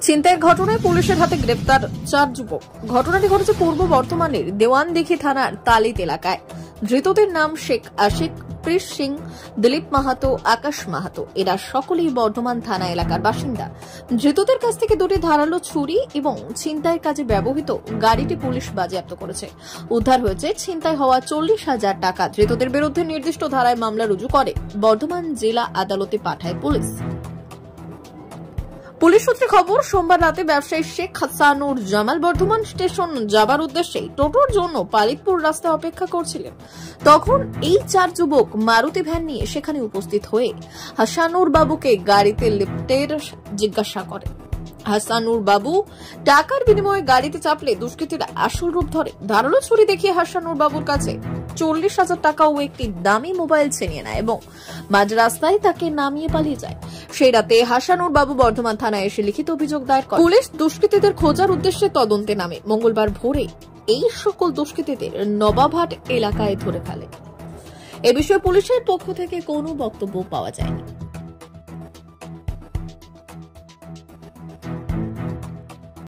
ছিনতাইয়ের ঘটনায় পুলিশের হাতে গ্রেপ্তার 4 যুবক। ঘটনাটি ঘটেছে পূর্ব বর্ধমানের দেওয়ানদিঘি থানার তালিত এলাকায়। ধৃতদের নাম শেখ আশিক, প্রিশ সিং, দিলীপ মাহাতো, আকাশ মাহাতো। এরা সকলেই বর্ধমান থানা এলাকার বাসিন্দা। ধৃতদের কাছ থেকে দুটি ধারালো ছুরি এবং ছিনতাইয়ের কাজে ব্যবহৃত গাড়িটি পুলিশ বাজেয়াপ্ত করেছে। উদ্ধার হয়েছে ছিনতাই হওয়া 40,000 টাকা। ধৃতদের বিরুদ্ধে নির্দিষ্ট ধারায় মামলা রুজু করে বর্ধমান জেলা আদালতে পাঠায় পুলিশ। পুলিশ সূত্রে খবর, সোমবার রাতে ব্যবসায়ী শেখ হাসানুর জামাল বর্ধমান স্টেশন যাবার উদ্দেশ্যে টোটোর জন্য পালিতপুর রাস্তায় অপেক্ষা করছিলেন। তখন এই 4 যুবক মারুতি ভ্যান নিয়ে সেখানে উপস্থিত হয়ে হাসানুর বাবুকে গাড়িতে লিফটের জিজ্ঞাসা করে। হাসানুর বাবু টাকার বিনিময়ে গাড়িতে চাপলে দুষ্কৃতীরা আসল রূপ ধরে। ধারালো ছুরি দেখিয়ে হাসানুর বাবুর কাছে 40,000 টাকা ও একটি দামি মোবাইল ছিনিয়ে নেয় এবং মাঝ রাস্তায় তাকে নামিয়ে পালিয়ে যায়। সেই রাতে হাসানুর বাবু বর্ধমান থানায় এসে লিখিত অভিযোগ দায়ের করে। পুলিশ দুষ্কৃতীদের খোঁজার উদ্দেশ্যে তদন্তে নামে। মঙ্গলবার ভোরে এই সকল দুষ্কৃতীদের নবাবহাট এলাকায় ধরে ফেলে। এ বিষয়ে পুলিশের পক্ষ থেকে কোনো বক্তব্য পাওয়া যায়নি।